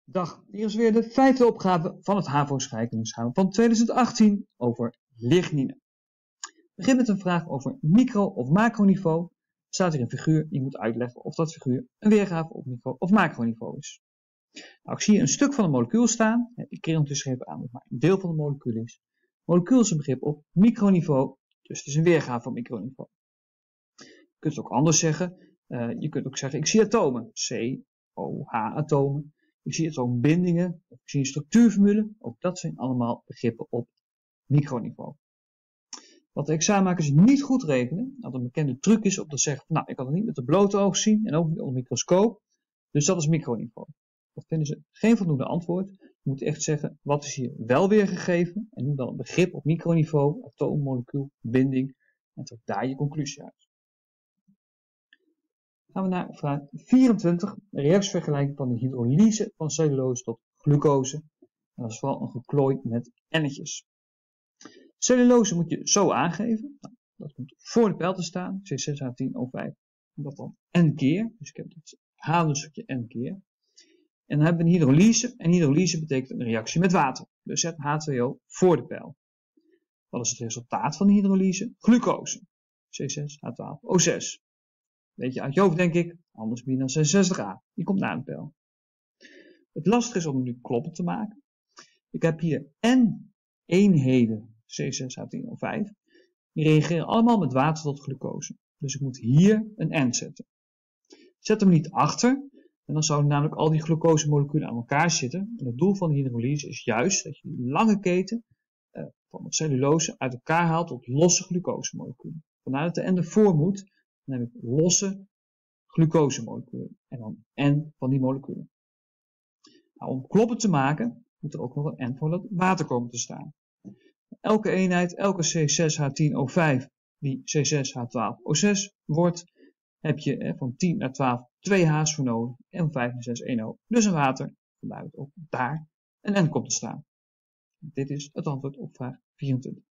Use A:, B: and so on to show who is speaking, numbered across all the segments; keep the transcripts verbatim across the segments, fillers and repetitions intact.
A: Dag, hier is weer de vijfde opgave van het HAVO scheikundeexamen van tweeduizend achttien over lignine. We beginnen met een vraag over micro- of macroniveau. Er staat hier een figuur, je moet uitleggen of dat figuur een weergave op micro- of macroniveau is. Nou, ik zie hier een stuk van een molecuul staan. Ik keer ondertussen even aan dat het maar een deel van een molecuul is. Molecuul is een begrip op microniveau, dus het is een weergave op microniveau. Je kunt het ook anders zeggen. Uh, je kunt ook zeggen, ik zie atomen, C O H-atomen. Ik zie atoombindingen, ik zie een structuurformule. Ook dat zijn allemaal begrippen op microniveau. Wat de examenmakers niet goed rekenen, dat een bekende truc is om te zeggen, nou, ik kan het niet met de blote oog zien en ook niet onder microscoop, dus dat is microniveau. Dat vinden ze geen voldoende antwoord. Je moet echt zeggen, wat is hier wel weer gegeven en noem dan een begrip op microniveau, atoom, molecuul, binding en trek daar je conclusie uit. Gaan we naar vraag vierentwintig, de reactievergelijking van de hydrolyse van cellulose tot glucose. En dat is vooral een geklooi met n'tjes. Cellulose moet je zo aangeven. Nou, dat komt voor de pijl te staan, C zes H tien O vijf. En dat dan n keer, dus ik heb het H-stukje n keer. En dan hebben we een hydrolyse, en hydrolyse betekent een reactie met water. Dus zet H twee O voor de pijl. Wat is het resultaat van de hydrolyse? Glucose, C zes H twaalf O zes. Weet je uit je hoofd, denk ik, anders ben je dan zesenzestig A. Die komt na de pijl. Het lastige is om het nu kloppend te maken. Ik heb hier n eenheden C zes H tien O vijf. Die reageren allemaal met water tot glucose. Dus ik moet hier een n zetten. Zet hem niet achter, en dan zouden namelijk al die glucosemoleculen aan elkaar zitten. En het doel van de hydrolyse is juist dat je die lange keten uh, van de cellulose uit elkaar haalt tot losse glucosemoleculen. Vandaar dat de n ervoor moet. Dan heb ik losse glucosemoleculen en dan n van die moleculen. Nou, om kloppend te maken moet er ook nog een n voor dat water komen te staan. Elke eenheid, elke C zes H tien O vijf die C zes H twaalf O zes wordt, heb je eh, van tien naar twaalf twee H's voor nodig en van vijf naar zes één O. Dus een water, vandaar dat ook daar een n komt te staan. Dit is het antwoord op vraag vierentwintig.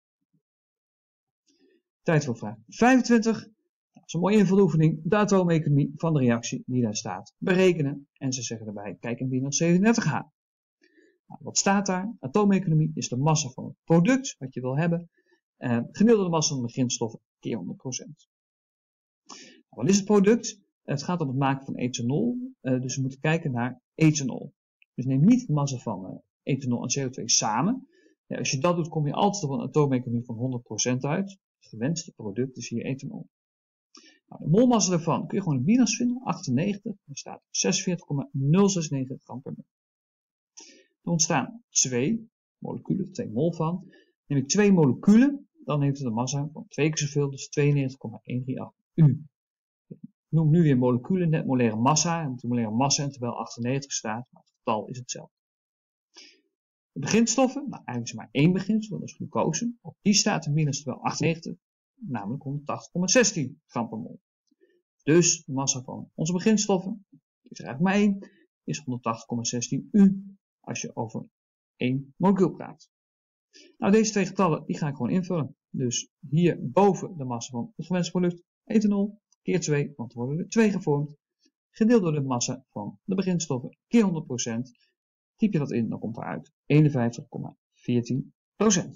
A: Tijd voor vraag vijfentwintig. Dat is een mooie invuloefening, de atoomeconomie van de reactie die daar staat. Berekenen, en ze zeggen erbij, kijk in minus zevenendertig H. Nou, wat staat daar? Atoomeconomie is de massa van het product, wat je wil hebben, eh, gedeeld door de massa van de beginstoffen keer honderd procent. Nou, wat is het product? Het gaat om het maken van ethanol, eh, dus we moeten kijken naar ethanol. Dus neem niet de massa van uh, ethanol en C O twee samen. Ja, als je dat doet, kom je altijd op een atoomeconomie van honderd procent uit. Het gewenste product is hier ethanol. Nou, de molmassa daarvan kun je gewoon in binas vinden, achtennegentig, er staat zesenveertig komma nul zes negen gram per mol. Er ontstaan twee moleculen, twee mol van. Neem ik twee moleculen, dan heeft het een massa van twee keer zoveel, dus tweeënnegentig komma honderddraaiëntig U. Ik noem nu weer moleculen, net molaire massa, en de molaire massa, en terwijl achtennegentig staat, maar het getal is hetzelfde. De beginstoffen, nou eigenlijk is er maar één beginsel, dat is glucose, ook die staat in minus terwijl achtennegentig, namelijk honderdtachtig komma zestien gram per mol. Dus de massa van onze beginstoffen, is er eigenlijk maar één, is honderdtachtig komma zestien U als je over één molecuul praat. Nou, deze twee getallen die ga ik gewoon invullen. Dus hier boven de massa van het gewenste product ethanol keer twee, want er worden er twee gevormd, gedeeld door de massa van de beginstoffen keer honderd procent. Typ je dat in, dan komt eruit eenenvijftig komma veertien procent.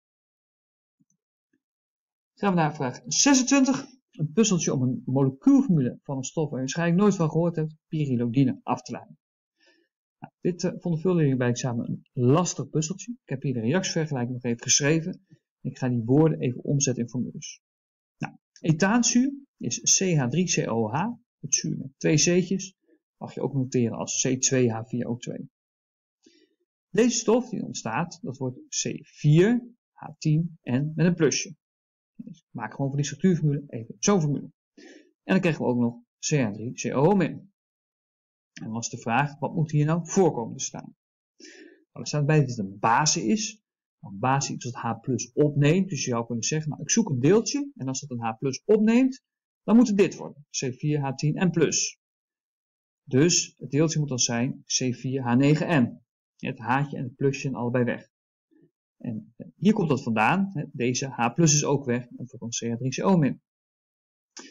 A: Gaan we naar vraag zesentwintig. Een puzzeltje om een molecuulformule van een stof waar je waarschijnlijk nooit van gehoord hebt, pyridine, af te leiden. Nou, dit uh, vonden veel leerlingen bij het examen een lastig puzzeltje. Ik heb hier de reactievergelijking nog even geschreven. Ik ga die woorden even omzetten in formules. Nou, ethaanzuur is C H drie C O H, het zuur met twee C'tjes, mag je ook noteren als C twee H vier O twee. Deze stof die ontstaat, dat wordt C vier H tien N met een plusje. Dus ik maak gewoon van die structuurformule even zo'n formule. En dan krijgen we ook nog C H drie C O O min. En dan is de vraag, wat moet hier nou voorkomen te staan? Nou, er staat bij dat het een base is. Een base iets wat H plus opneemt. Dus je zou kunnen zeggen, nou, ik zoek een deeltje. En als het een H plus opneemt, dan moet het dit worden. C vier H tien N plus. Dus het deeltje moet dan zijn C vier H negen N. Het H'tje en het plusje zijn allebei weg. En hier komt dat vandaan. Deze H plus is ook weg. En dat wordt dan C H drie C O min. Je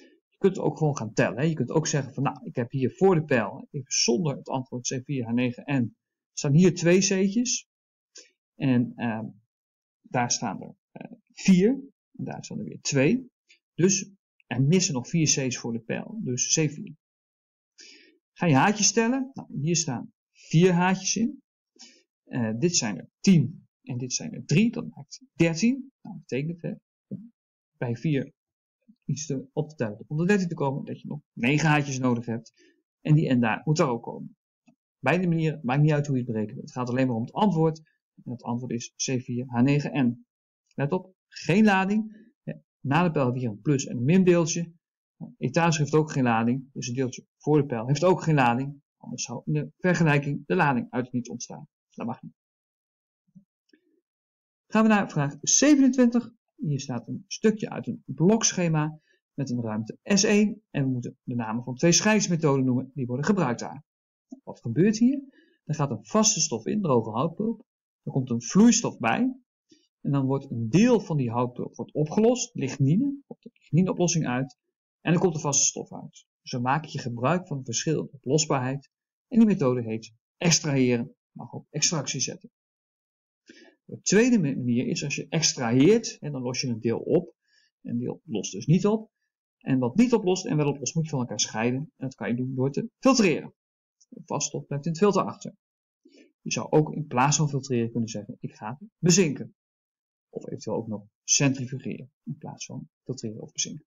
A: kunt ook gewoon gaan tellen. Hè. Je kunt ook zeggen van, nou, ik heb hier voor de pijl, even zonder het antwoord C vier H negen N, staan hier twee C'tjes. En uh, daar staan er uh, vier. En daar staan er weer twee. Dus er missen nog vier C's voor de pijl. Dus C vier. Ga je haartjes tellen? Nou, hier staan vier haartjes in. Uh, dit zijn er tien. En dit zijn er drie. Dat maakt dertien. Nou, dat betekent hè, bij vier iets te, op te tellen om de dertien te komen, dat je nog negen haartjes nodig hebt. En die en daar moet er ook komen. Beide manieren, maakt niet uit hoe je het berekent. Het gaat alleen maar om het antwoord. En het antwoord is C vier H negen N. Let op, geen lading. Na de pijl heb je hier een plus en een mindeeltje. Etage heeft ook geen lading, dus het deeltje voor de pijl heeft ook geen lading. Anders zou in de vergelijking de lading uit het niet ontstaan. Dat mag niet. Gaan we naar vraag zevenentwintig. Hier staat een stukje uit een blokschema met een ruimte S één. En we moeten de namen van twee scheidingsmethoden noemen. Die worden gebruikt daar. Wat gebeurt hier? Er gaat een vaste stof in, droge houtpulp. Er komt een vloeistof bij. En dan wordt een deel van die houtpulp wordt opgelost. Lignine. Komt de lignineoplossing uit. En er komt een vaste stof uit. Zo maak je gebruik van een verschil in oplosbaarheid. En die methode heet extraheren. Mag op extractie zetten. De tweede manier is als je extraheert. En dan los je een deel op. Een deel lost dus niet op. En wat niet oplost en wel oplost moet je van elkaar scheiden. En dat kan je doen door te filtreren. De vaststof blijft in het filter achter. Je zou ook in plaats van filtreren kunnen zeggen, ik ga bezinken. Of eventueel ook nog centrifugeren in plaats van filtreren of bezinken.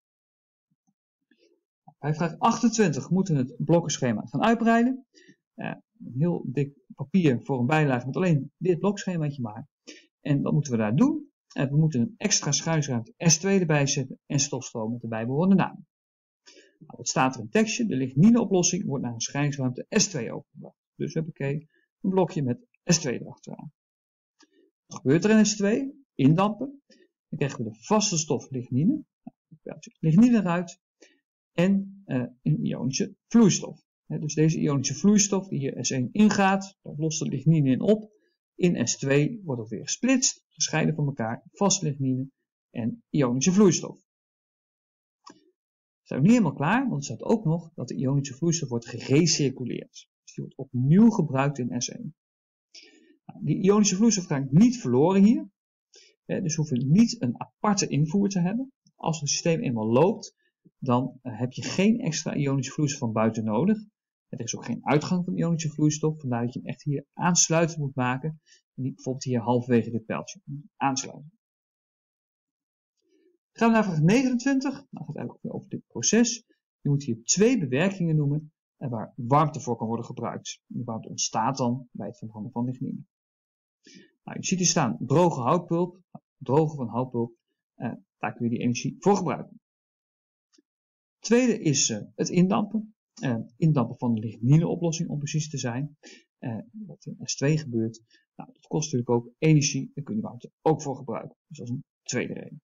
A: Bij vraag achtentwintig moeten we het blokkenschema gaan uitbreiden. Uh, een heel dik papier voor een bijlage met alleen dit blokschemaatje maar. En wat moeten we daar doen? Uh, we moeten een extra schuinsruimte S twee erbij zetten en stofstroom met de bijbehorende naam. Nou, wat staat er in het tekstje? De lignineoplossing wordt naar een scheidingsruimte S twee overgebracht. Dus we hebben een blokje met S twee erachteraan. Wat gebeurt er in S twee? Indampen. Dan krijgen we de vaste stof lignine. Nou, lignine eruit. En uh, een ionische vloeistof. He, dus deze ionische vloeistof die hier S één ingaat, daar lost de lignine in op. In S twee wordt het weer gesplitst, gescheiden van elkaar, vaste lignine en ionische vloeistof. We zijn nog niet helemaal klaar, want er staat ook nog dat de ionische vloeistof wordt gerecirculeerd. Dus die wordt opnieuw gebruikt in S één. Nou, die ionische vloeistof gaat niet verloren hier. He, dus we hoeven niet een aparte invoer te hebben. Als het systeem eenmaal loopt, dan uh, heb je geen extra ionische vloeistof van buiten nodig. Er is ook geen uitgang van ionische vloeistof, vandaar dat je hem echt hier aansluitend moet maken. En niet bijvoorbeeld hier halverwege dit pijltje aansluiten. Gaan we naar vraag negenentwintig. Nou, het gaat eigenlijk over dit proces. Je moet hier twee bewerkingen noemen waar warmte voor kan worden gebruikt. De warmte ontstaat dan bij het verbranden van lignine. Nou, je ziet hier staan droge houtpulp. Drogen van houtpulp, uh, daar kun je die energie voor gebruiken. Het tweede is uh, het indampen. Uh, indampen van de lignineoplossing om precies te zijn. Uh, wat in S twee gebeurt. Nou, dat kost natuurlijk ook energie. Daar kun je warmte ook voor gebruiken. Dus dat is een tweede reden.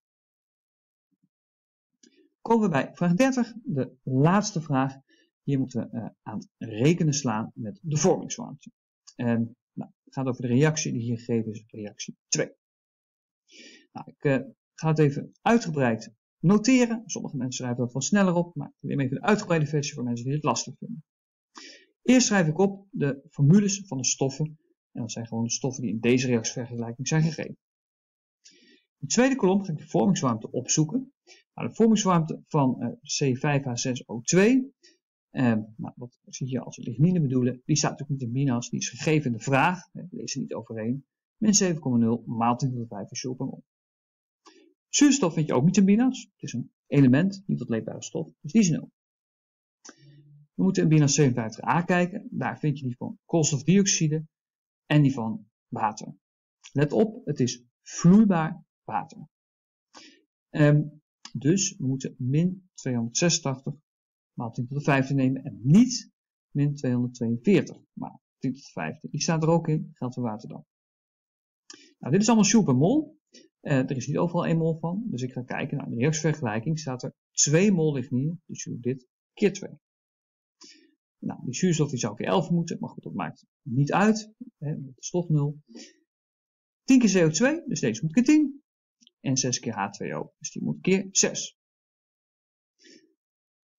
A: Komen we bij vraag dertig. De laatste vraag. Hier moeten we uh, aan het rekenen slaan met de vormingswarmte. En nou, het gaat over de reactie die hier gegeven is. Reactie twee. Nou, ik uh, ga het even uitgebreid noteren. Sommige mensen schrijven dat wat sneller op, maar ik neem even de uitgebreide versie voor mensen die het lastig vinden. Eerst schrijf ik op de formules van de stoffen. En dat zijn gewoon de stoffen die in deze reactievergelijking zijn gegeven. In de tweede kolom ga ik de vormingswarmte opzoeken. Nou, de vormingswarmte van uh, C vijf H zes O twee. Uh, nou, wat zie je hier als we lignine bedoelen, die staat natuurlijk niet in minas, die is gegeven in de vraag. We lezen niet overheen. Min zeven komma nul maal tien tot de vijfde joule per mol. Zuurstof vind je ook niet in binas. Het is een element, niet tot leefbare stof, dus die is nul. We moeten in binas zevenenvijftig A kijken. Daar vind je die van koolstofdioxide en die van water. Let op, het is vloeibaar water. Um, dus we moeten min tweehonderdzesentachtig maal tien tot de vijfde nemen en niet min tweehonderdtweeënveertig maal tien tot de vijfde. Die staat er ook in, geldt voor water dan. Nou, dit is allemaal joule per mol. Uh, er is niet overal één mol van, dus ik ga kijken naar de reactievergelijking. Staat er twee mol lignine, dus je doet dit keer twee. Nou, die zuurstof die zou keer elf moeten, maar goed, dat maakt niet uit. Hè, dat is toch nul. tien keer C O twee, dus deze moet keer tien. En zes keer H twee O, dus die moet keer zes.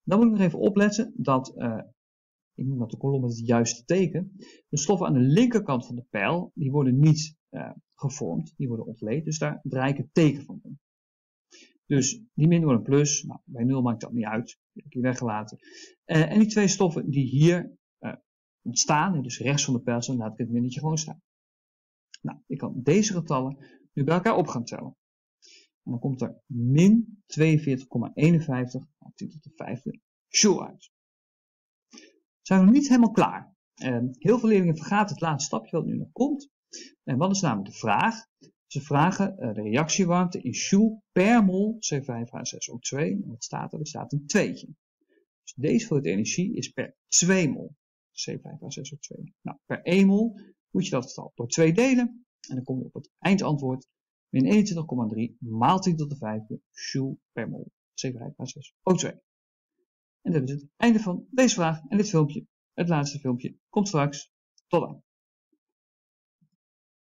A: Dan moet ik nog even opletten dat, uh, ik noem dat de kolom met het juiste teken, de stoffen aan de linkerkant van de pijl, die worden niet uh, gevormd, die worden ontleed, dus daar draai ik het teken van om. Dus die min wordt een plus, nou, bij nul maakt dat niet uit, die heb ik hier weggelaten. Uh, en die twee stoffen die hier uh, ontstaan, dus rechts van de pijl, dan laat ik het minnetje gewoon staan. Nou, ik kan deze getallen nu bij elkaar op gaan tellen. En dan komt er min tweeënveertig komma eenenvijftig, tien tot de vijfde, joule uit. Zijn we nog niet helemaal klaar. Uh, heel veel leerlingen vergaten het laatste stapje wat nu nog komt. En wat is namelijk de vraag? Ze vragen uh, de reactiewarmte in joule per mol C vijf H zes O twee. En wat staat er? Er staat een tweetje. Dus deze hoeveelheid energie is per twee mol C vijf H zes O twee. Nou, per één mol moet je dat getal door twee delen. En dan kom je op het eindantwoord. Min eenentwintig komma drie maal tien tot de vijfde joule per mol C vijf H zes O twee. En dat is het einde van deze vraag en dit filmpje. Het laatste filmpje komt straks. Tot dan.